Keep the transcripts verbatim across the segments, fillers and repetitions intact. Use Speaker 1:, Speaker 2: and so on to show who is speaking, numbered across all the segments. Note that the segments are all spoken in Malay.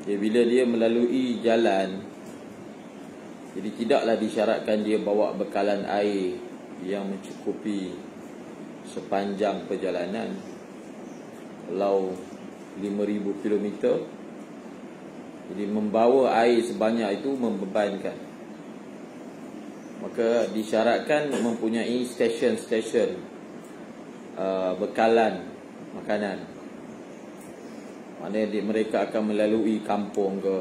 Speaker 1: Ya, bila dia melalui jalan, jadi tidaklah disyaratkan dia bawa bekalan air yang mencukupi sepanjang perjalanan. Kalau lima ribu kilometer, jadi membawa air sebanyak itu membebankan. Maka disyaratkan mempunyai stesen-stesen uh, bekalan makanan. Maknanya mereka akan melalui kampung ke,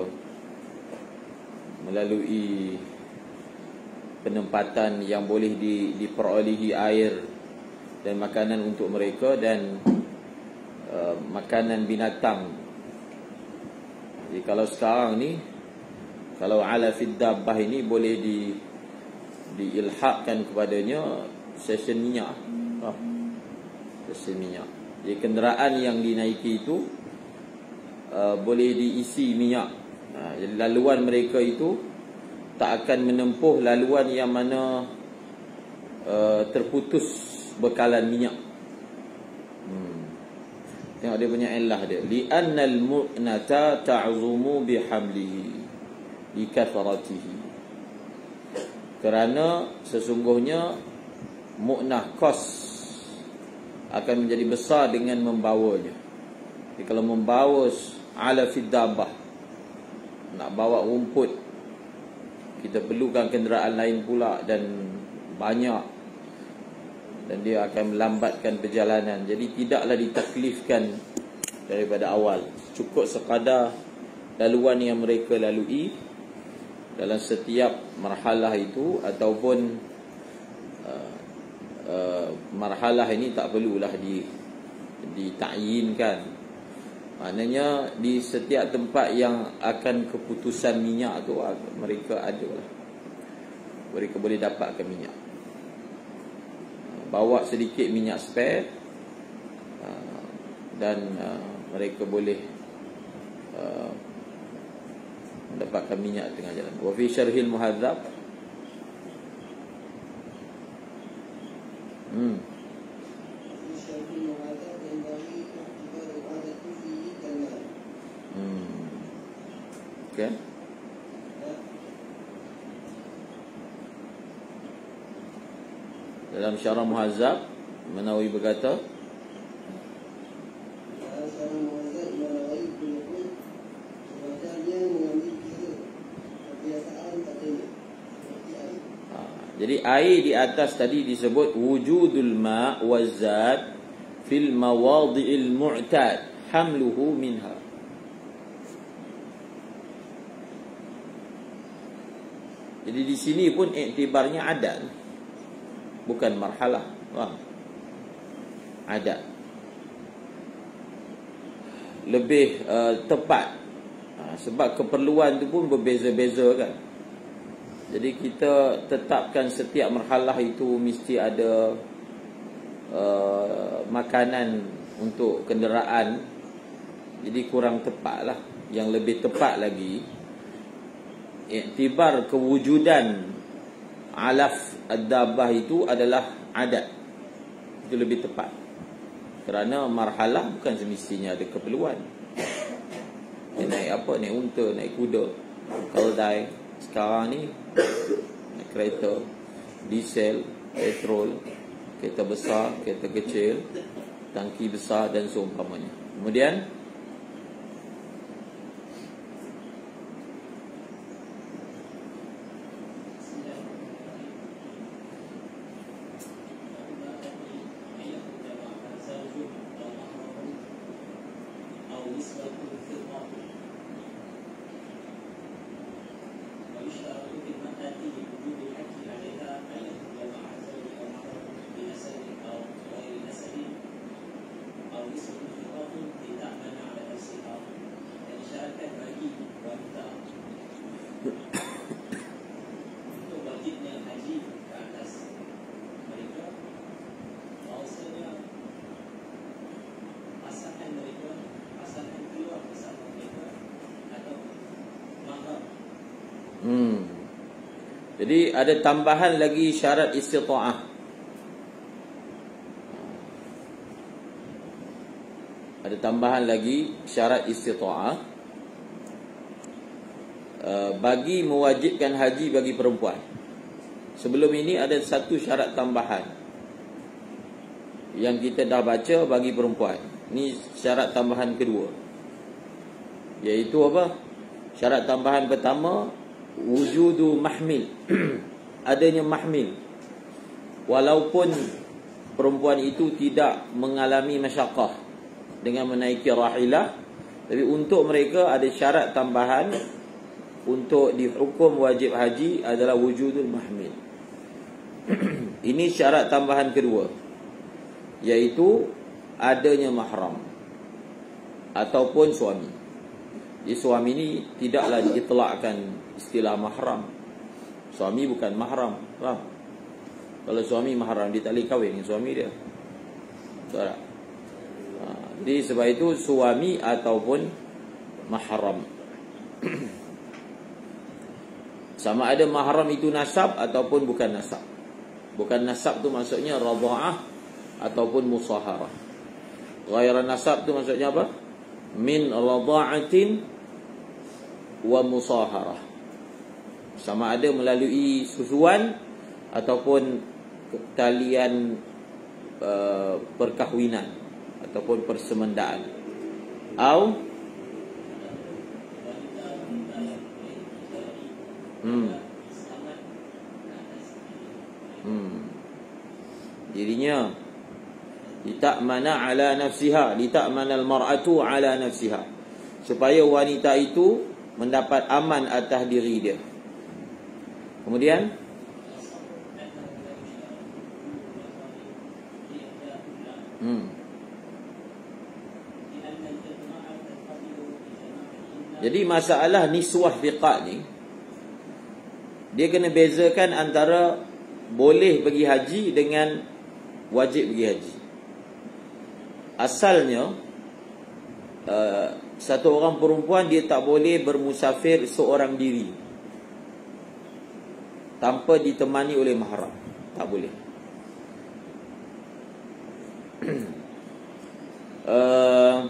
Speaker 1: melalui penempatan yang boleh di, diperolehi air dan makanan untuk mereka, dan uh, makanan binatang. Jadi kalau sekarang ni, kalau ala fid dabbah ini boleh di diilhaqkan kepadanya stesen minyak. Oh, stesen minyak. Jadi kenderaan yang dinaiki itu uh, boleh diisi minyak. Uh, jadi laluan mereka itu tak akan menempuh laluan yang mana uh, terputus bekalan minyak. Hmm. Tengok dia punya illah dia. Li'annal mu'nata ta'zumu bihamlihi li kathratihi. Kerana sesungguhnya mu'nah, kos, akan menjadi besar dengan membawanya. Jadi kalau membawa ala fid dabbah, nak bawa rumput, kita perlukan kenderaan lain pula dan banyak, dan dia akan melambatkan perjalanan. Jadi tidaklah ditaklifkan daripada awal, cukup sekadar laluan yang mereka lalui dalam setiap marhalah itu, ataupun uh, uh, marhalah ini tak perlulah di ditakyinkan. Maknanya di setiap tempat yang akan keputusan minyak tu, mereka ada lah, mereka boleh dapatkan minyak. Bawa sedikit minyak spare, uh, dan uh, mereka boleh uh, mendapatkan minyak tengah jalan. Wa fi syarhil muhadzab, hmm hmm okey. Dalam syarah muhadzab, Nawawi berkata, jadi air di atas tadi disebut wujudul ma' wazad fil mawadhi'il mu'tad hamluhu minha. Jadi di sini pun iktibarnya adat, bukan marhalah. Wah, adat lebih uh, tepat, ha, sebab keperluan tu pun berbeza-beza kan. Jadi kita tetapkan setiap marhalah itu mesti ada uh, makanan untuk kenderaan, jadi kurang tepat lah. Yang lebih tepat lagi, iktibar kewujudan alaf ad-dabbah itu adalah adat. Itu lebih tepat, kerana marhalah bukan semestinya ada keperluan. Dia naik apa? Naik unta, naik kuda, keldai. Sekarang ni naik kereta, diesel, petrol, kereta besar, kereta kecil, tangki besar dan seumpamanya. Kemudian Hmm. Jadi ada tambahan lagi syarat istita'ah. Ada tambahan lagi syarat istita'ah. uh, bagi mewajibkan haji bagi perempuan. Sebelum ini ada satu syarat tambahan yang kita dah baca bagi perempuan. Ini syarat tambahan kedua, iaitu apa? Syarat tambahan pertama, wujudu mahmil. Adanya mahmil. Walaupun perempuan itu tidak mengalami masyaqqah dengan menaiki rahilah, tapi untuk mereka ada syarat tambahan untuk dihukum wajib haji adalah wujudul mahmil. Ini syarat tambahan kedua, iaitu adanya mahram ataupun suami. Jadi suami ini tidaklah diitlakkan istilah mahram. Suami bukan mahram, faham? Kalau suami mahram, dia tak boleh kahwin dengan suami dia. Betul tak? Ha, jadi sebab itu suami ataupun mahram. Sama ada mahram itu nasab ataupun bukan nasab. Bukan nasab tu maksudnya radha'ah ataupun musaharah. Ghairan nasab tu maksudnya apa? Min radha'atin wa musaharah. Sama ada melalui susuan ataupun talian uh, perkahwinan ataupun persemendaan. Au hmm. Hmm. Jadinya lita'mana ala nafsiha, lita'mana al-mar'atu ala nafsiha, supaya wanita itu mendapat aman atas diri dia. Kemudian Hmm. Jadi masalah niswah fiqah ni, dia kena bezakan antara boleh pergi haji dengan wajib pergi haji. Asalnya uh, satu orang perempuan dia tak boleh bermusafir seorang diri tanpa ditemani oleh mahram. Tak boleh. Uh,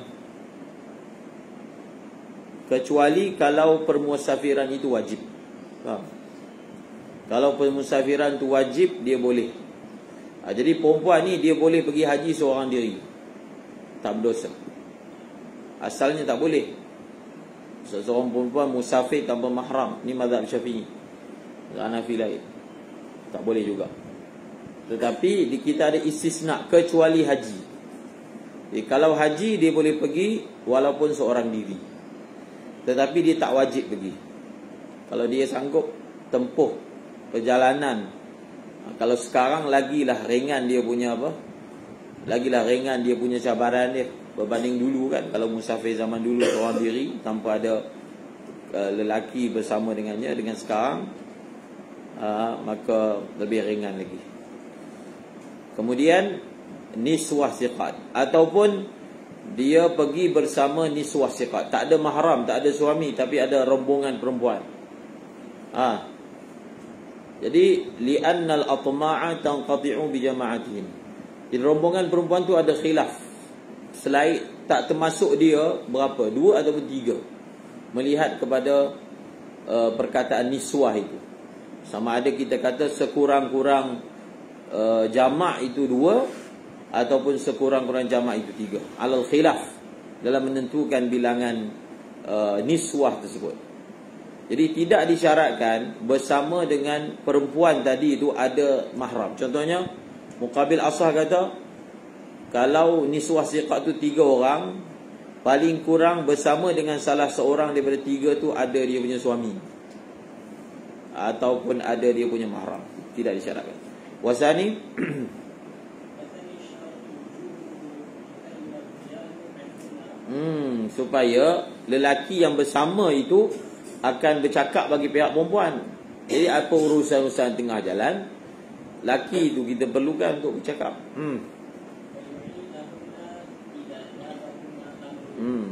Speaker 1: kecuali kalau permusafiran itu wajib. Faham? Kalau permusafiran itu wajib, dia boleh. Ha, jadi perempuan ni dia boleh pergi haji seorang diri, tak berdosa. Asalnya tak boleh. Seorang perempuan musafir tanpa mahram, ni mazhab Syafi'i. Hanafi lain tak boleh juga. Tetapi di kita ada istisna, kecuali haji. Jadi kalau haji dia boleh pergi walaupun seorang diri, tetapi dia tak wajib pergi. Kalau dia sanggup tempuh perjalanan, kalau sekarang lagilah ringan dia punya apa, lagilah ringan dia punya cabaran dia berbanding dulu kan. Kalau musafir zaman dulu seorang diri tanpa ada uh, lelaki bersama dengannya, dengan sekarang uh, maka lebih ringan lagi. Kemudian niswah siqat, ataupun dia pergi bersama niswah siqat, tak ada mahram, tak ada suami, tapi ada rombongan perempuan. Ah, jadi li'annal atma'a tanqati'u bi jama'atihim. Di rombongan perempuan tu ada khilaf. Selain tak termasuk dia berapa, dua ataupun tiga, melihat kepada uh, perkataan niswah itu. Sama ada kita kata sekurang-kurang Uh, jamak itu dua ataupun sekurang-kurang jamak itu tiga. Alal khilaf dalam menentukan bilangan uh, niswah tersebut. Jadi tidak disyaratkan bersama dengan perempuan tadi itu ada mahram. Contohnya Muqabil Asah kata, kalau niswah siqat tu tiga orang, paling kurang bersama dengan salah seorang daripada tiga tu ada dia punya suami ataupun ada dia punya mahram. Tidak disyaratkan. Wasani hmm, supaya lelaki yang bersama itu akan bercakap bagi pihak perempuan. Jadi apa urusan-urusan tengah jalan, laki itu kita perlukan untuk bercakap. Hmm. Hmm.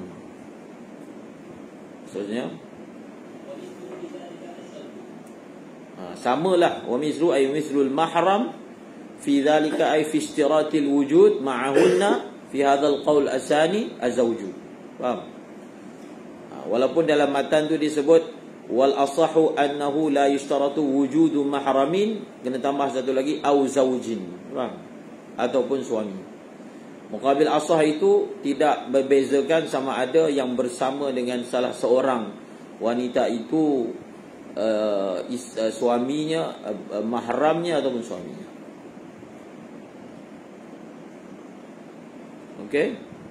Speaker 1: Maksudnya ha, samalah wa mislu ay mislul mahram fi dhalika ay fi istiratil wujud ma'ahunna fi hadzal qaul asani azawju. Faham? Ha, walaupun dalam matan tu disebut wal asahu annahu la yushtaratu wujudu mahramin, kena tambah satu lagi, au zaujin, faham? Ataupun suami. Muqabil asah itu tidak berbezakan sama ada yang bersama dengan salah seorang wanita itu uh, is, uh, suaminya, uh, mahramnya ataupun suaminya. Okey?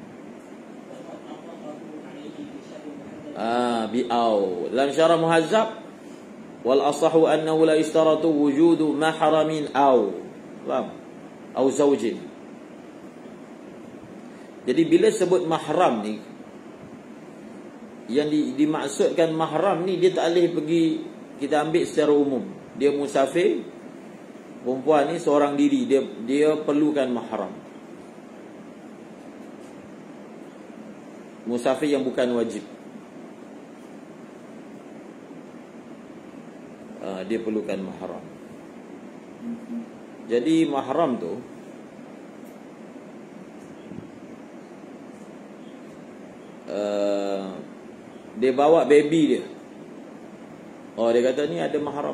Speaker 1: Ah, bi'au. Lam syarah muhazzab wal asahu annahu la istaratu wujudu mahramin au. Faham? Au zaujin. Jadi bila sebut mahram ni, yang di, dimaksudkan mahram ni, dia tak boleh pergi, kita ambil secara umum. Dia musafir, perempuan ni seorang diri, dia dia perlukan mahram. Musafir yang bukan wajib, uh, dia perlukan mahram. Jadi mahram tu uh, dia bawa baby dia. Oh, dia kata ni ada mahram.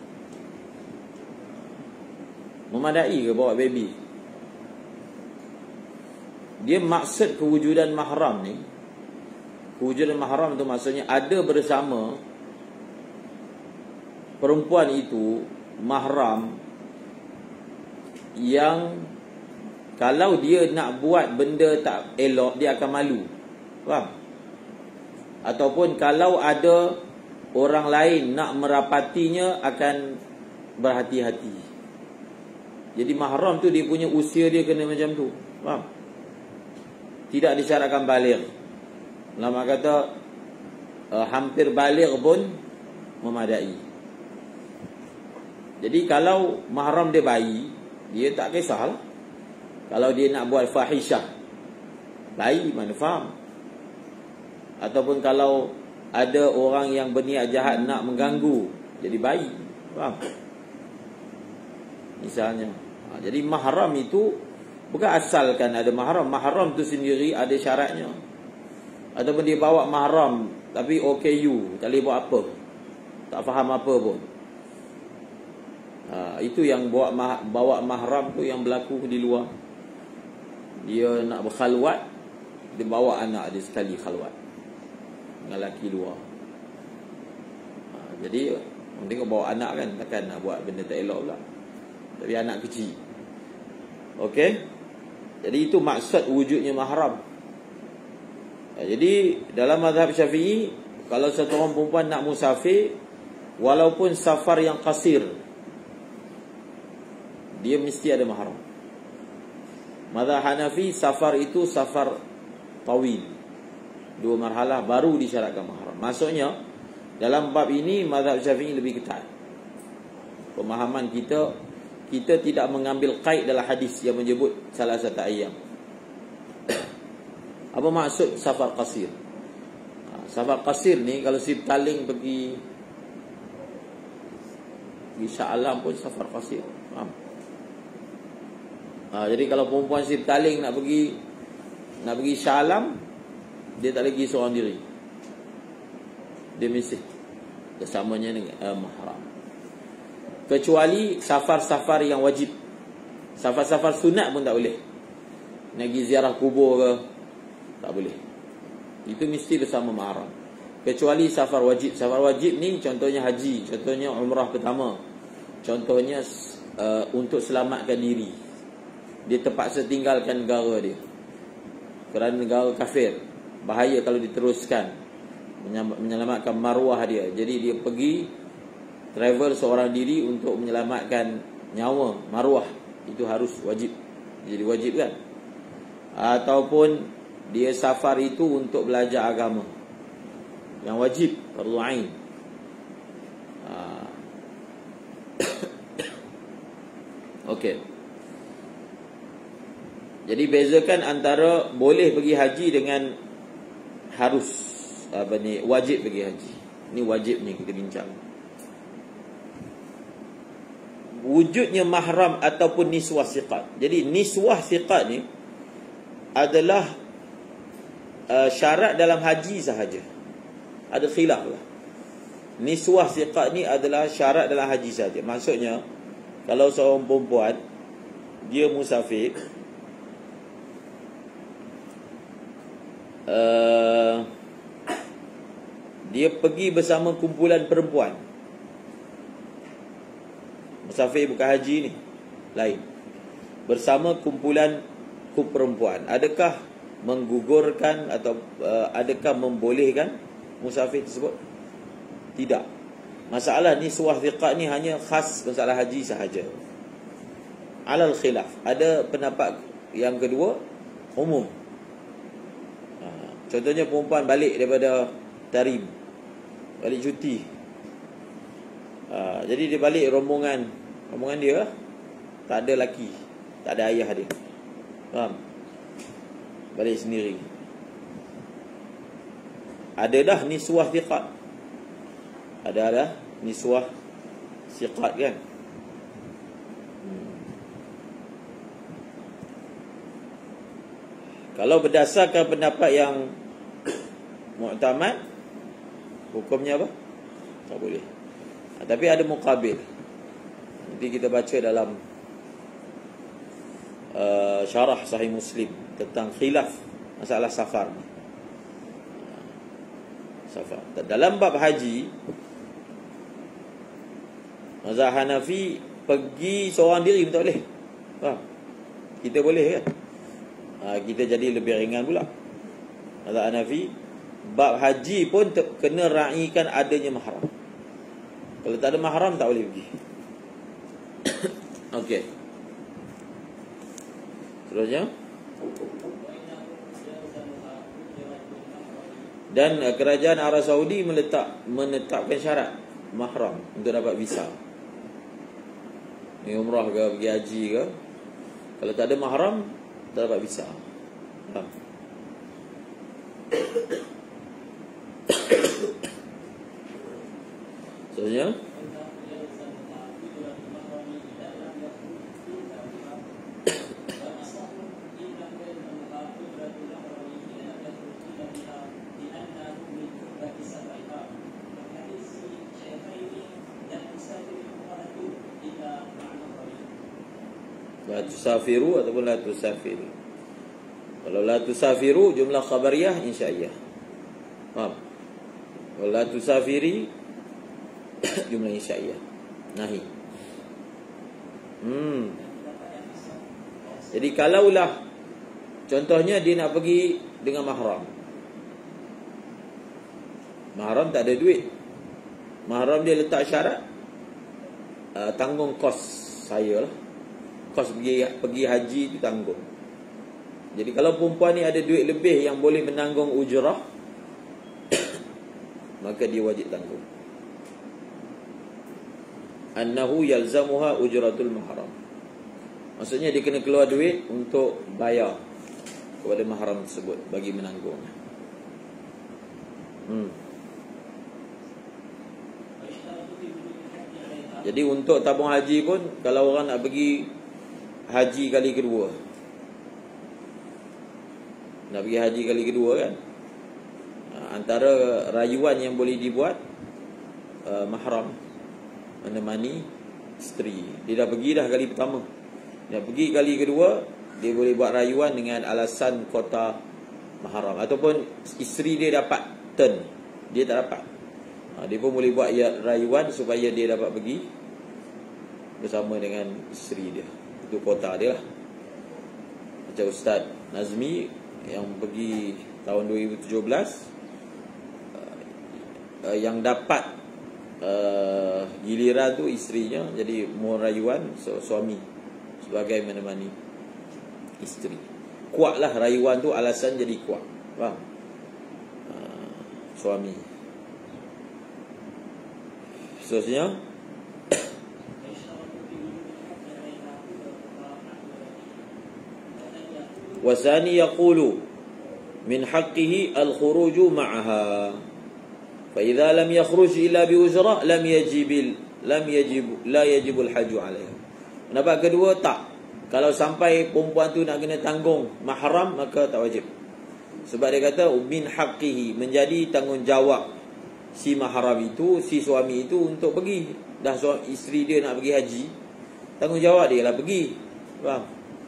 Speaker 1: Memadai ke bawa baby? Dia maksud kewujudan mahram ni, kewujudan mahram tu maksudnya ada bersama perempuan itu mahram yang kalau dia nak buat benda tak elok, dia akan malu. Faham? Ataupun kalau ada orang lain nak merapatinya, akan berhati-hati. Jadi mahram tu dia punya usia dia kena macam tu. Faham? Tidak disyaratkan baligh. Lama kata uh, hampir baligh pun memadai. Jadi kalau mahram dia bayi, dia tak kisahlah. Kalau dia nak buat fahishah, bayi mana faham. Ataupun kalau ada orang yang berniat jahat nak mengganggu, jadi bayi, faham? Misalnya ha, jadi mahram itu bukan asalkan ada mahram. Mahram tu sendiri ada syaratnya. Ataupun dia bawa mahram tapi O K U, tak boleh buat apa, tak faham apa pun. Ha, itu yang bawa, mah, bawa mahram tu yang berlaku di luar. Dia nak berkhalwat, dia bawa anak dia sekali khalwat dengan lelaki luar. Ha, jadi orang tengok bawa anak kan, takkan nak buat benda tak elok pula. Tapi anak kecil. Okey. Jadi itu maksud wujudnya mahram. Ha, jadi dalam mazhab Syafi'i, kalau satu orang perempuan nak musafir, walaupun safar yang qasir, dia mesti ada mahram. Mazhab Hanafi, safar itu safar tawil, dua marhalah, baru disyaratkan mahram. Maksudnya dalam bab ini mazhab Syafi'i lebih ketat. Pemahaman kita, kita tidak mengambil qaid dalam hadis yang menyebut salah satu ayam. Apa maksud safar qasir? Safar qasir ni kalau si taling pergi pergi Shah Alam pun safar qasir. Faham? Ha, jadi kalau perempuan si taling nak pergi nak pergi Shah Alam, dia tak lagi seorang diri. Dia mesti bersamanya dengan uh, mahram. Kecuali safar-safar yang wajib. Safar-safar sunat pun tak boleh. Nak pergi ziarah kubur ke, tak boleh. Itu mesti bersama mahram. Kecuali safar wajib. Safar wajib ni contohnya haji, contohnya umrah pertama, contohnya uh, untuk selamatkan diri. Dia terpaksa tinggalkan negara dia kerana negara kafir, bahaya kalau diteruskan, menyelamatkan maruah dia. Jadi dia pergi travel seorang diri untuk menyelamatkan nyawa, maruah. Itu harus wajib. Jadi wajib kan. Ataupun dia safar itu untuk belajar agama, yang wajib, fardu ain. ha. Okey. Jadi bezakan antara boleh pergi haji dengan harus, apa ni, wajib pergi haji. Ini wajib ni kita bincang. Wujudnya mahram ataupun niswah siqat. Jadi niswah siqat ni adalah uh, syarat dalam haji sahaja. Ada khilaf lah. niswah siqat ni adalah syarat dalam haji saja. Maksudnya kalau seorang perempuan dia musafir, uh, dia pergi bersama kumpulan perempuan. Musafir bukan haji ni, lain. Bersama kumpulan perempuan, adakah menggugurkan atau uh, adakah membolehkan musafir tersebut? Tidak. Masalah niswah thiqat ni hanya khas masalah haji sahaja. Alal khilaf. Ada pendapat yang kedua, umum. Ha, contohnya perempuan balik daripada tarim, balik cuti. Ha, jadi dia balik rombongan, rombongan dia tak ada laki, tak ada ayah dia. Faham? Balik sendiri. Ada dah niswah thiqat. Ada dah niswah thiqat kan? Hmm. Kalau berdasarkan pendapat yang mu'tamad, hukumnya apa? Tak boleh. Ha, tapi ada muqabil. Nanti kita baca dalam uh, syarah Sahih Muslim tentang khilaf masalah safar. Safar. Dalam bab haji, mazhab Hanafi pergi seorang diri pun tak boleh. Faham? Kita boleh kan? Ha, kita jadi lebih ringan pula. Mazhab Hanafi, bab haji pun te- kena raikan adanya mahram. Kalau tak ada mahram tak boleh pergi. Okey. Seterusnya, dan kerajaan Arab Saudi meletak menetapkan syarat mahram untuk dapat visa. Ni umrah ke, pergi haji ke, kalau tak ada mahram tak dapat visa. Ha. Seterusnya, la tusafiru ataupun la tusafiru. Kalau la tusafiru jumlah khabariyah insya'iyah. Faham? Kalau la tusafiri jumlah insya'iyah. Nahi. Hmm. Jadi kalaulah contohnya dia nak pergi dengan mahram. Mahram tak ada duit. Mahram dia letak syarat uh, tanggung kos saya lah. Kos pergi pergi haji itu tanggung. Jadi kalau perempuan ni ada duit lebih yang boleh menanggung ujrah, maka dia wajib tanggung. Annahu yalzamuha ujratul mahram. Maksudnya dia kena keluar duit untuk bayar kepada mahram tersebut bagi menanggung. Hmm. Jadi untuk tabung haji pun, kalau orang nak pergi haji kali kedua, nak pergi haji kali kedua kan, antara rayuan yang boleh dibuat uh, mahram menemani isteri. Dia dah pergi dah kali pertama, dia pergi kali kedua, dia boleh buat rayuan dengan alasan kota mahram. Ataupun isteri dia dapat turn, dia tak dapat, ha, dia pun boleh buat rayuan supaya dia dapat pergi bersama dengan isteri dia. Itu kota dia lah. Macam Ustaz Nazmi yang pergi tahun dua ribu tujuh belas, uh, yang dapat uh, giliran tu isterinya, jadi mau rayuan so, suami sebagai menemani isteri. Kuatlah rayuan tu, alasan jadi kuat. Faham? Uh, suami. Seterusnya, wasani yaqulu min haqqihi al-khuruju ma'aha fa idza lam yakhruj illa bi ujra lam yajib lam yajib la yajib al-hajj alaiha. Pendapat kedua, tak, kalau sampai perempuan tu nak kena tanggung mahram maka tak wajib. Sebab dia kata min haqqihi, menjadi tanggungjawab si mahram itu, si suami itu untuk pergi. Dah suami, isteri dia nak pergi haji, tanggungjawab dia lah pergi. Faham?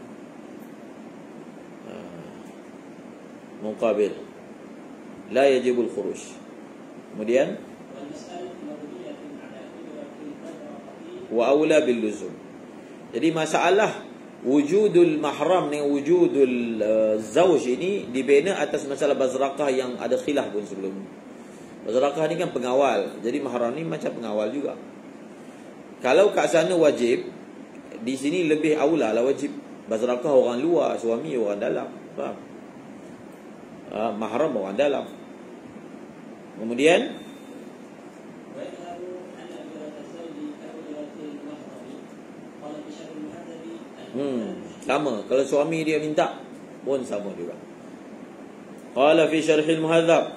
Speaker 1: Ha. Muqabil la yajibul khuruj. Kemudian wa aula bil luzum. Jadi masalah wujudul mahram dengan wujudul uh, zawj ini dibina atas masalah bazrakah yang ada khilaf pun sebelum. Bazrakah ni kan pengawal, jadi mahram ni macam pengawal juga. Kalau kat sana wajib, di sini lebih aula lah wajib. Bazrakah orang luar, suami orang dalam. Faham? Uh, mahram orang dalam. Kemudian Hmm, sama. Kalau suami dia minta pun sama juga. Qala fi syarhil muhadzab,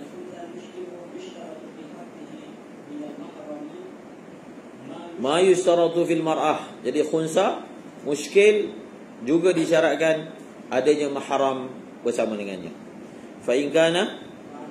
Speaker 1: ma yustaratu fil mar'ah. Jadi khunsa muskil juga disyaratkan adanya mahram bersama dengannya. Fa in kana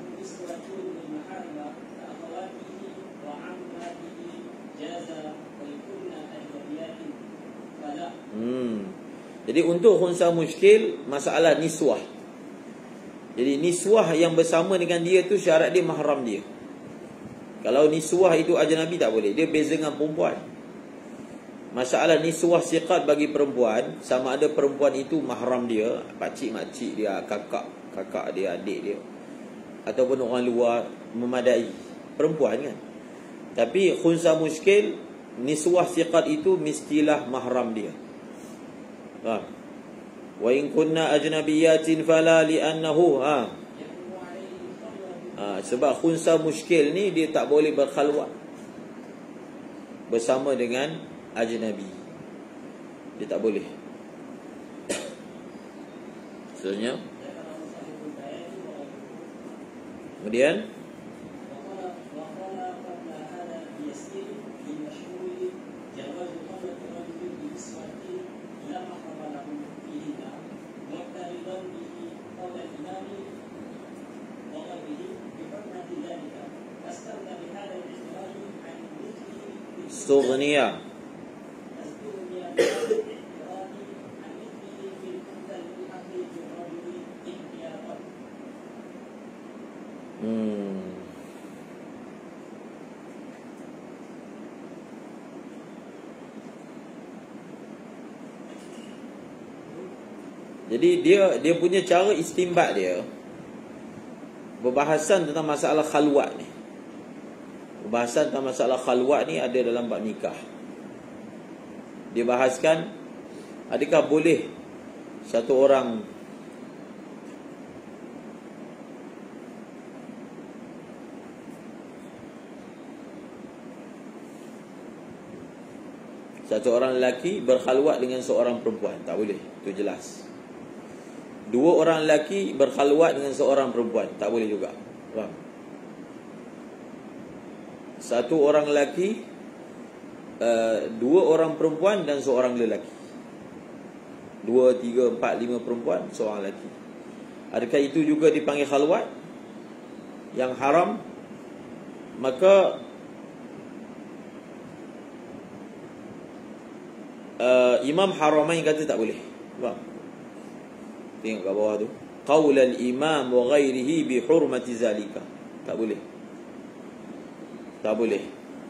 Speaker 1: Hmm. Jadi untuk khunsa muskil, masalah niswah. Jadi niswah yang bersama dengan dia tu syarat dia mahram dia. Kalau niswah itu ajnabi tak boleh, dia beza dengan perempuan. Masalah niswah siqat bagi perempuan, sama ada perempuan itu mahram dia, pakcik makcik dia, kakak kakak dia, adik dia, ataupun orang luar, memadai. Perempuan kan. Tapi khunsa muskil, niswah siqat itu mestilah mahram dia. Ha. Wa in kunna ajnabiyatin fala li'annahu ha. Ha, sebab khunsa muskil ni dia tak boleh berkhalwat bersama dengan ajnabi. Dia tak boleh. Seterusnya. Kemudian Stughniya. Hmm. Jadi dia dia punya cara istimbat dia berbahasan tentang masalah khalwat ni. Bahasan tentang masalah khalwat ni ada dalam bab nikah. Dia bahaskan adakah boleh satu orang satu orang lelaki berkhalwat dengan seorang perempuan. Tak boleh, itu jelas. Dua orang lelaki berkhalwat dengan seorang perempuan. Tak boleh juga. Faham? Satu orang lelaki, uh, dua orang perempuan dan seorang lelaki. Dua, tiga, empat, lima perempuan, seorang lelaki. Adakah itu juga dipanggil khalwat? Yang haram? Maka uh, Imam Haramain kata tak boleh. Faham? Tengok kat bawah tu. Qaulal imam wa ghairihi bi hurmati zalika. Tak boleh. Tak boleh.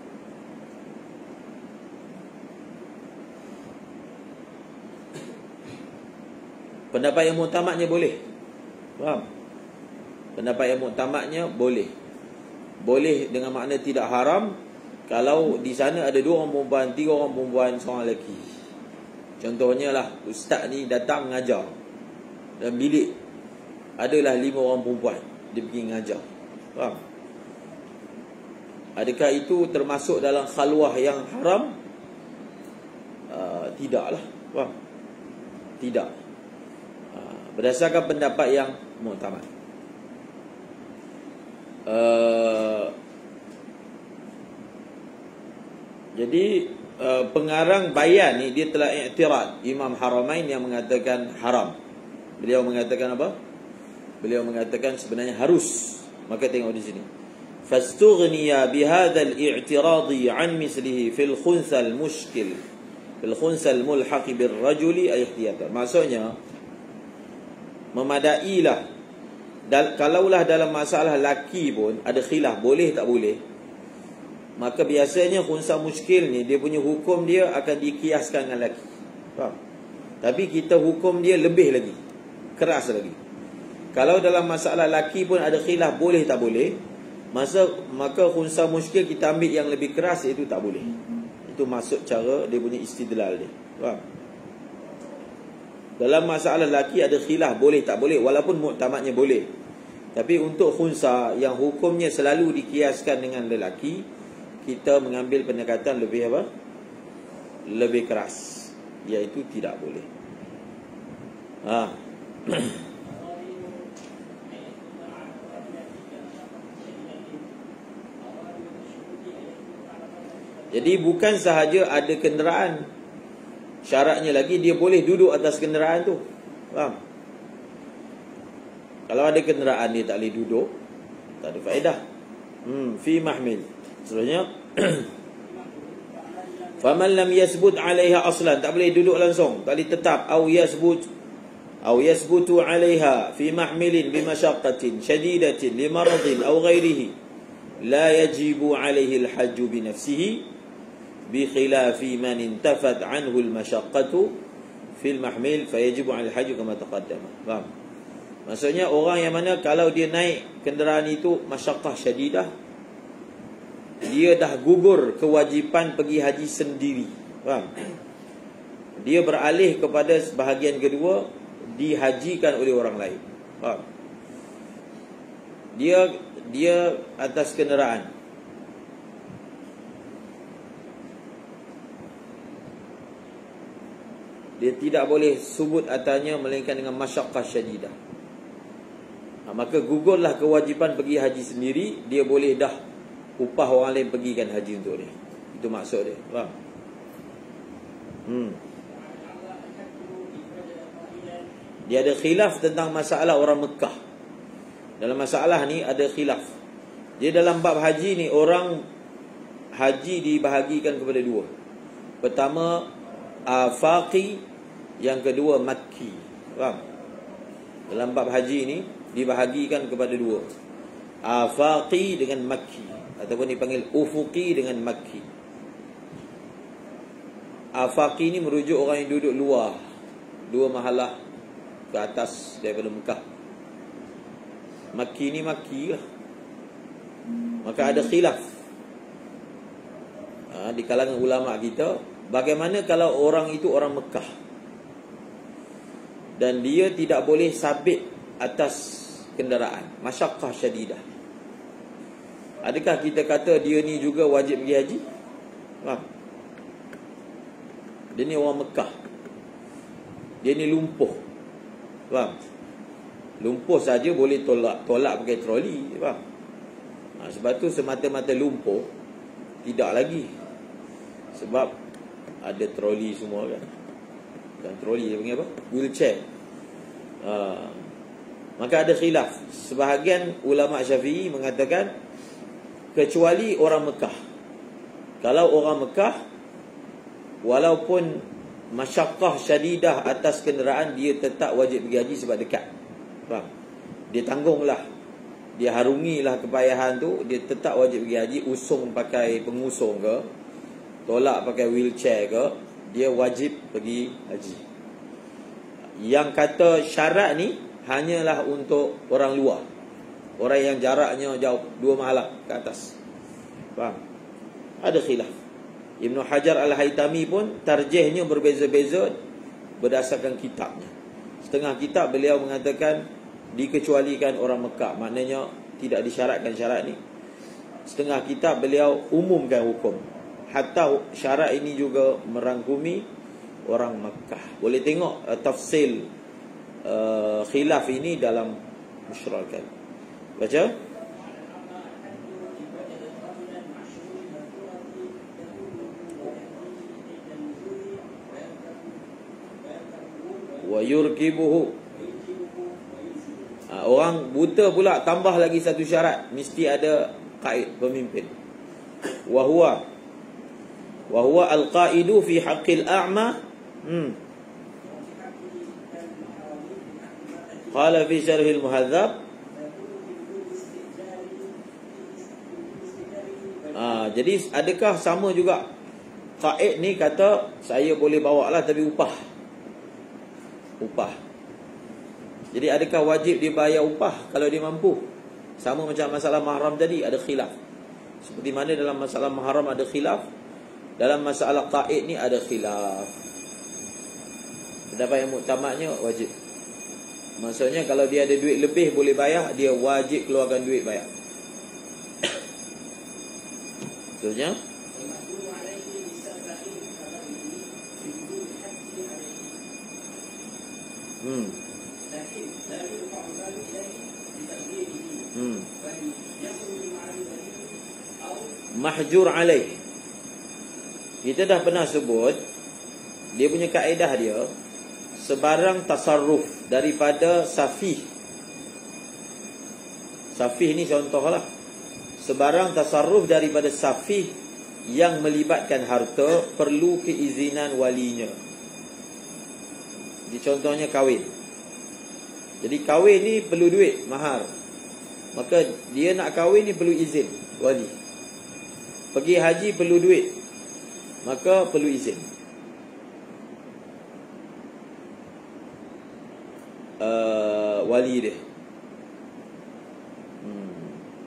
Speaker 1: Pendapat yang muktamadnya boleh. Faham? Pendapat yang muktamadnya boleh. Boleh dengan makna tidak haram kalau di sana ada dua orang perempuan, tiga orang perempuan, seorang lelaki. Contohnya lah, ustaz ni datang mengajar dalam bilik adalah lima orang perempuan, dia pergi mengajar. Faham? Adakah itu termasuk dalam khalwah yang haram? Uh, tidaklah. Faham? Tidak. Uh, berdasarkan pendapat yang muktamad. Uh, jadi uh, pengarang bayan ni dia telah i'tirad Imam Haramain yang mengatakan haram. Beliau mengatakan apa? Beliau mengatakan sebenarnya harus. Maka tengok di sini. fastughniya bihadha al-i'tiradi an mislihi fil khunsa al-mushkil fil khunsa al-mulhaq bir-rajuli ihtiyatan. Maksudnya memadailah dal- kalaulah dalam masalah laki pun ada khilaf boleh tak boleh, maka biasanya khunsa muskil ni dia punya hukum dia akan dikiaskan dengan laki. Faham? Tapi kita hukum dia lebih lagi, keras lagi. Kalau dalam masalah laki pun ada khilaf boleh tak boleh, masa maka khunsa muskil kita ambil yang lebih keras, iaitu tak boleh. Itu maksud cara dia punya istidlal dia. Faham? Dalam masalah laki ada khilaf boleh tak boleh, walaupun muktamadnya boleh. Tapi untuk khunsa yang hukumnya selalu dikiaskan dengan lelaki, kita mengambil pendekatan lebih apa? Lebih keras, iaitu tidak boleh. Ha. Jadi bukan sahaja ada kenderaan, syaratnya lagi dia boleh duduk atas kenderaan tu. Faham? Kalau ada kenderaan dia tak boleh duduk, tak ada faedah. Hmm, fi mahmil. Seterusnya faman lam yasbut 'alaiha aslan, tak boleh duduk langsung, tak boleh tetap. Au yasbut au yasbutu 'alaiha fi mahmilin bi mashaqqatin shadidatin li maradin aw ghairihi la yajibu 'alaihi al-hajj bi nafsihi bi khilafi man intafat 'anhu al-mashaqqatu fi al-mahmil fayajibu 'ala al-hajj kama taqaddama. Faham? Maksudnya orang yang mana kalau dia naik kenderaan itu masyaqqah syadidah, dia dah gugur kewajipan pergi haji sendiri. Faham? Dia beralih kepada bahagian kedua, dihajikan oleh orang lain. Faham? Dia dia atas kenderaan, dia tidak boleh subut atasnya melainkan dengan masyaqqah syadidah. Ha, maka gugurlah kewajipan pergi haji sendiri, dia boleh dah upah orang lain pergikan haji untuk dia. Itu maksud dia. Faham? Hmm. Dia ada khilaf tentang masalah orang Mekah. Dalam masalah ni ada khilaf. Dia dalam bab haji ni, orang haji dibahagikan kepada dua. Pertama afaqi, yang kedua makki. Faham? Dalam bab haji ni dibahagikan kepada dua, afaqi dengan makki, ataupun dipanggil ufuqi dengan makki. Afaqi ni merujuk orang yang duduk luar, dua mahalah ke atas daripada Mekah. Makki ni makki lah. Maka ada khilaf ha, di kalangan ulama kita, bagaimana kalau orang itu orang Mekah dan dia tidak boleh sabit atas kenderaan, masyaqqah syadidah. Adakah kita kata dia ni juga wajib pergi haji? Faham? Dia ni orang Mekah, dia ni lumpuh. Faham? Lumpuh saja boleh tolak tolak pakai troli. Faham? Ha, sebab tu semata-mata lumpuh tidak lagi, sebab ada troli semua kan. Dan troli dia panggil apa? Wheelchair. Ha, maka ada khilaf. Sebahagian ulama Syafi'i mengatakan kecuali orang Mekah. Kalau orang Mekah, walaupun masyaqqah syadidah atas kenderaan, dia tetap wajib pergi haji sebab dekat. Faham? Dia tanggunglah, dia harungilah kepayahan tu, dia tetap wajib pergi haji. Usung pakai pengusung ke, tolak pakai wheelchair ke, dia wajib pergi haji. Yang kata syarat ni hanyalah untuk orang luar, orang yang jaraknya jauh, dua mahalah ke atas. Faham? Ada khilaf. Ibnu Hajar Al-Haytami pun tarjihnya berbeza-beza berdasarkan kitabnya. Setengah kitab beliau mengatakan dikecualikan orang Mekah, maknanya tidak disyaratkan syarat ni. Setengah kitab beliau umumkan hukum, hatta syarat ini juga merangkumi orang Mekah. Boleh tengok uh, tafsil uh, khilaf ini dalam Musyra'al. Baca. Wa yurkibuhu. Ha, orang buta pula tambah lagi satu syarat, mesti ada qaid, pemimpin. Wa huwa wa huwa al-qaidu fi haqqil a'ma. Hmm. Qala fi syarhil muhadzab. Ah, jadi adakah sama juga? Qaid ni kata saya boleh bawa lah tapi upah. Upah. Jadi adakah wajib dia bayar upah kalau dia mampu? Sama macam masalah mahram tadi, ada khilaf. Seperti mana dalam masalah mahram ada khilaf, dalam masalah qaid ni ada khilaf. Pendapat yang muktamadnya wajib. Maksudnya kalau dia ada duit lebih boleh bayar, dia wajib keluarkan duit bayar. Maksudnya Hmm. Hmm. Mahjur alaih. Kita dah pernah sebut dia punya kaedah dia, sebarang tasarruf daripada safih. Safih ni contohlah. Sebarang tasarruf daripada safih yang melibatkan harta perlu keizinan walinya. Jadi contohnya kahwin. Jadi kahwin ni perlu duit, mahar. Maka dia nak kahwin ni perlu izin wali. Pergi haji perlu duit, maka perlu izin. Uh, wali dia. Hmm.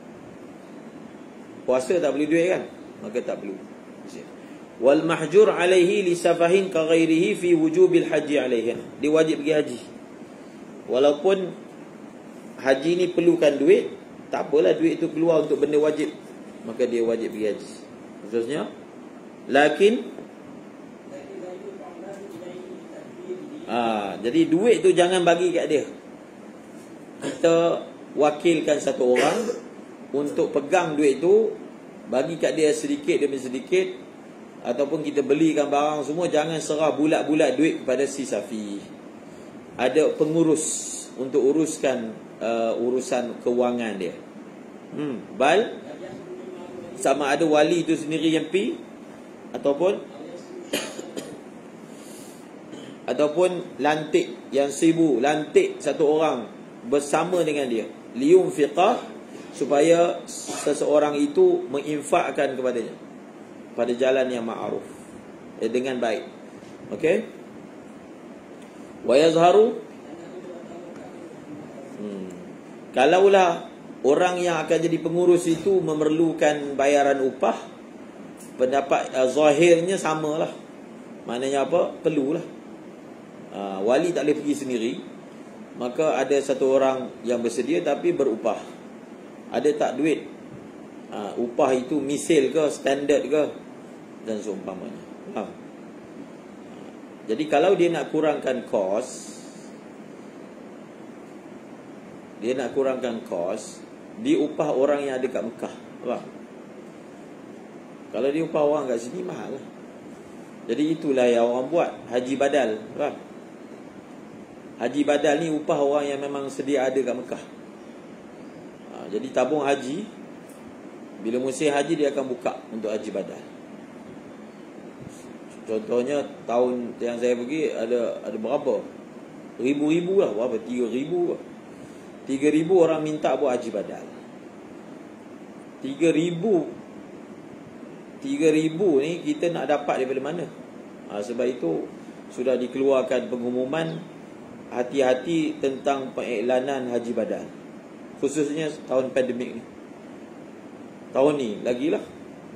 Speaker 1: Puasa tak perlu duit kan? Maka tak perlu izin. Wal mahjur alaihi li safahin ka ghairihi fi wujubil haji alaihi. Dia wajib pergi haji. Walaupun haji ni perlukan duit, tak apalah duit itu keluar untuk benda wajib, maka dia wajib pergi haji. Maksudnya lakin ah, jadi duit tu jangan bagi kat dia. Kita wakilkan satu orang untuk pegang duit tu, bagi kat dia sedikit demi sedikit, ataupun kita belikan barang semua, jangan serah bulat-bulat duit kepada si safi. Ada pengurus untuk uruskan uh, urusan kewangan dia. Hmm, bal sama ada wali itu sendiri yang pi ataupun ataupun lantik yang seribu, lantik satu orang bersama dengan dia, lium fiqah, supaya seseorang itu menginfakkan kepadanya pada jalan yang ma'ruf, eh, dengan baik. Okey. Wa yazharu hmm. Kalaulah orang yang akan jadi pengurus itu memerlukan bayaran upah, pendapat uh, zahirnya samalah. Maknanya apa? Perlulah. Uh, wali tak boleh pergi sendiri, maka ada satu orang yang bersedia tapi berupah. Ada tak duit? Uh, upah itu misil ke, standard ke, dan seumpamanya. Faham? Jadi kalau dia nak kurangkan kos, dia nak kurangkan kos, diupah orang yang ada kat Mekah. Faham? Kalau diupah orang kat sini mahal lah. Jadi itulah yang orang buat haji badal. Faham? Haji badal ni upah orang yang memang sedia ada kat Mekah. Ha, jadi tabung haji, bila musim haji dia akan buka untuk haji badal. Contohnya tahun yang saya pergi ada ada berapa? Ribu-ribu lah, berapa? Tiga ribu lah. Tiga ribu orang minta buat haji badal. Tiga ribu Tiga ribu ni kita nak dapat daripada mana? Ha, sebab itu sudah dikeluarkan pengumuman, hati-hati tentang pengiklanan haji badal, khususnya tahun pandemik ni. Tahun ni lagilah.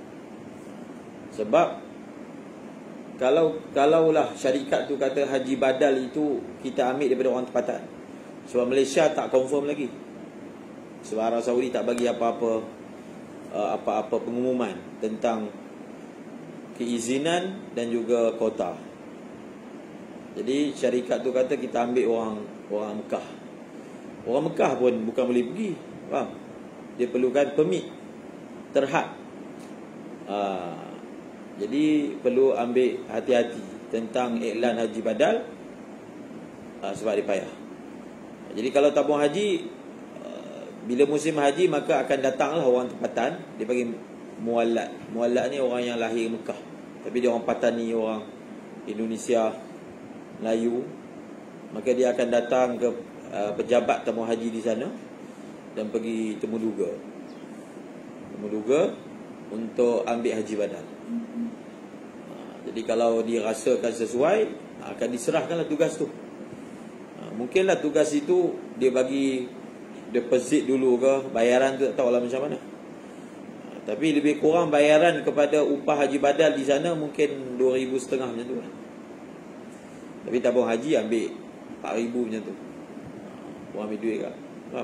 Speaker 1: Sebab Kalau kalaulah syarikat tu kata haji badal itu kita ambil daripada orang tempatan, sebab Malaysia tak confirm lagi, sebab Arab Saudi tak bagi apa-apa uh, apa-apa pengumuman tentang keizinan dan juga kota. Jadi syarikat tu kata kita ambil orang orang Mekah. Orang Mekah pun bukan boleh pergi, faham? Dia perlukan permit terhad. uh, Jadi perlu ambil hati-hati tentang iklan haji badal, uh, sebab dia payah. Jadi kalau tabung haji, uh, bila musim haji maka akan datanglah orang tempatan. Dia panggil muallat. Muallat ni orang yang lahir Mekah, tapi dia orang Patani, orang Indonesia, Melayu. Maka dia akan datang ke uh, pejabat tamu haji di sana dan pergi temuduga. Temuduga untuk ambil haji badal. uh, Jadi kalau dirasakan sesuai, akan diserahkanlah tugas tu. uh, Mungkinlah tugas itu dia bagi deposit dulu ke, bayaran tu tak tahulah macam mana. uh, Tapi lebih kurang bayaran kepada upah haji badal di sana mungkin dua ribu setengah macam tu lah. Tapi tabung haji ambil empat ribu macam tu. Orang ambil duit kan. Ha.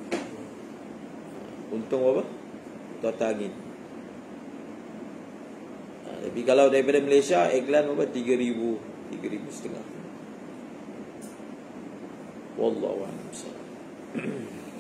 Speaker 1: Untung berapa? Total angin. Ha, tapi kalau daripada Malaysia, iklan berapa? tiga ribu. tiga ribu setengah. Wallahu a'lam.